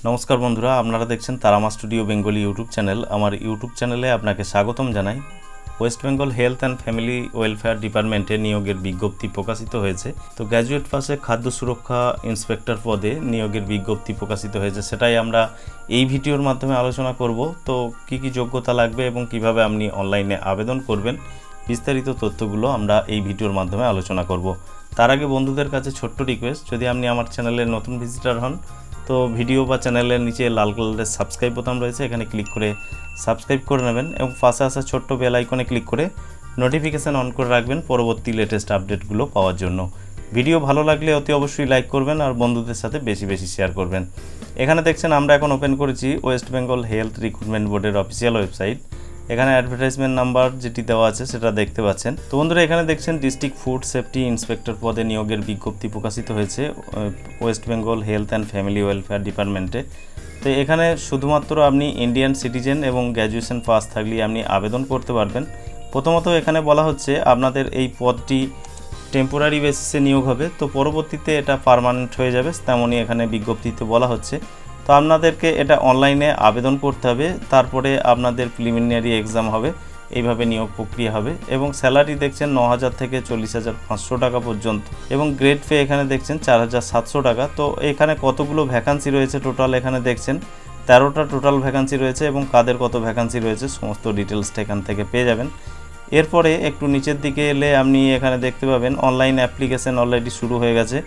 नमस्कार बंधुरा आपनारा देखছেন Tarama studio Bengali YouTube channel. आमार यूट्यूब चैनेले आपनाके स्वागतम जानाई। West Bengal health and family welfare डिपार्टमेंटे नियोगेर विज्ञप्ति प्रकाशित हয়েছে। तो ग्रैजुएट पासे खाद्य सुरक्षा इन्सपेक्टर पदे नियोगेर विज्ञप्ति प्रकाशित हয়েছে, सेटाई आमरा এই ভিডিওর মাধ্যমে আলোচনা করব। তো কি কি যোগ্যতা লাগবে এবং কিভাবে আপনি অনলাইনে আবেদন করবেন বিস্তারিত তথ্যগুলো আমরা এই ভিডিওর মাধ্যমে আলোচনা করব। তার আগে বন্ধুদের কাছে ছোট্ট রিকোয়েস্ট, যদি আপনি আমার চ্যানেলের নতুন ভিজিটর হন तो भिडियो बा चैनल नीचे लाल कलर सबसक्राइब बटन रही है, क्लिक कर सबसक्राइब कर नेबेन और पाशे आसा छोट्ट बेल आइकने क्लिक कर नोटिफिकेशन अन कर रखबेन परवर्ती लेटेस्ट आपडेटगुलो पाওয়ার জন্য। ভিডিও ভালো লাগলে অতি অবশ্যই লাইক করবেন আর বন্ধুদের সাথে বেশি বেশি শেয়ার করবেন। এখানে দেখছেন আমরা এখন ওপেন করেছি ওয়েস্ট বেঙ্গল হেলথ রিক্রুটমেন্ট বোর্ডের অফিসিয়াল ওয়েবসাইট। এখানে অ্যাডভার্টাইজমেন্ট নাম্বার যেটি দেওয়া আছে সেটা দেখতে পাচ্ছেন। তো বন্ধুরা এখানে দেখছেন ডিস্ট্রিক্ট ফুড সেফটি ইন্সপেক্টর পদে নিয়োগের বিজ্ঞপ্তি প্রকাশিত হয়েছে West Bengal health and family welfare ডিপার্টমেন্টে। তো এখানে শুধুমাত্র আপনি ইন্ডিয়ান সিটিজেন এবং গ্র্যাজুয়েশন পাস থাকলে আপনি আবেদন করতে পারবেন। প্রথমত এখানে বলা হচ্ছে আপনাদের এই পদটি টেম্পোরারি বেসিসে নিয়োগ হবে, তো পরবর্তীতে এটা পার্মানেন্ট হয়ে যাবে তেমনই এখানে বিজ্ঞপ্তিতে বলা হচ্ছে। তো আপনাদেরকে এটা অনলাইনে আবেদন করতে হবে, তারপরে আপনাদের প্রিলিমিনারি এক্সাম হবে, এইভাবে নিয়োগ প্রক্রিয়া হবে। এবং স্যালারি দেখছেন ৯,০০০ থেকে ৪০,৫০০ টাকা পর্যন্ত এবং গ্রেড পে এখানে দেখছেন ৪,৭০০ টাকা। তো এখানে কতগুলো ভ্যাকান্সি রয়েছে টোটাল এখানে দেখছেন ১৩টা টোটাল ভ্যাকান্সি রয়েছে এবং কাদের কত ভ্যাকান্সি রয়েছে সমস্ত ডিটেলসটা এখান থেকে পেয়ে যাবেন। এরপরে একটু নিচের দিকে এলে আপনি এখানে দেখতে পাবেন অনলাইন অ্যাপ্লিকেশন অলরেডি শুরু হয়ে গেছে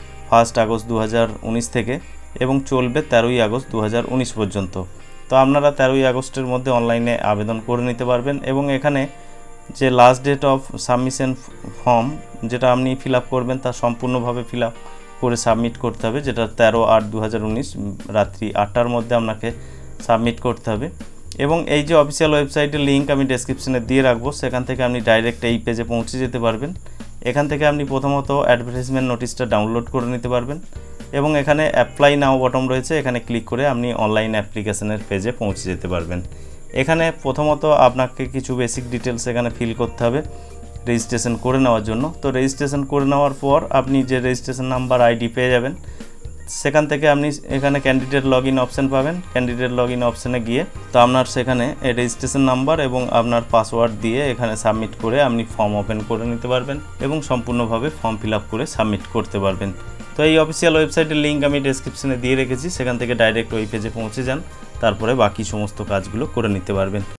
1 আগস্ট 2019 থেকে এবং চলবে 13 আগস্ট 2019 পর্যন্ত। তো আপনারা 13 আগস্টের মধ্যে অনলাইনে আবেদন করে নিতে পারবেন এবং এখানে যে last date of submission form যেটা আপনি ফিল আপ করবেন তা সম্পূর্ণভাবে ফিল আপ করে সাবমিট করতে হবে, যেটা 13/8/2019 রাত্রি 8টার মধ্যে আপনাকে সাবমিট করতে হবে। এবং এই যে অফিসিয়াল ওয়েবসাইটের লিঙ্ক আমি ডেসক্রিপশনে দিয়ে রাখবো, সেখান থেকে আপনি ডাইরেক্ট এই পেজে পৌঁছে যেতে পারবেন। এখান থেকে আপনি প্রথমত অ্যাডভার্টাইজমেন্ট নোটিশটা ডাউনলোড করে নিতে পারবেন এবং এখানে অ্যাপ্লাই নাও বটন রয়েছে, এখানে ক্লিক করে আপনি অনলাইন অ্যাপ্লিকেশনের পেজে পৌঁছে যেতে পারবেন। এখানে প্রথমত আপনাকে কিছু বেসিক ডিটেলস এখানে ফিল করতে হবে রেজিস্ট্রেশন করে নেওয়ার জন্য। তো রেজিস্ট্রেশন করে নেওয়ার পর আপনি যে রেজিস্ট্রেশন নাম্বার আইডি পেয়ে যাবেন, সেখান থেকে আপনি এখানে ক্যান্ডিডেট লগ ইন অপশান পাবেন। ক্যান্ডিডেট লগ ইন অপশানে গিয়ে তো আপনার সেখানে রেজিস্ট্রেশন নাম্বার এবং আপনার পাসওয়ার্ড দিয়ে এখানে সাবমিট করে আপনি ফর্ম ওপেন করে নিতে পারবেন এবং সম্পূর্ণভাবে ফর্ম ফিল আপ করে সাবমিট করতে পারবেন। তো এই অফিসিয়াল ওয়েবসাইটের লিঙ্ক আমি ডেসক্রিপশনে দিয়ে রেখেছি, সেখান থেকে ডাইরেক্ট ওই পেজে পৌঁছে যান, তারপরে বাকি সমস্ত কাজগুলো করে নিতে পারবেন।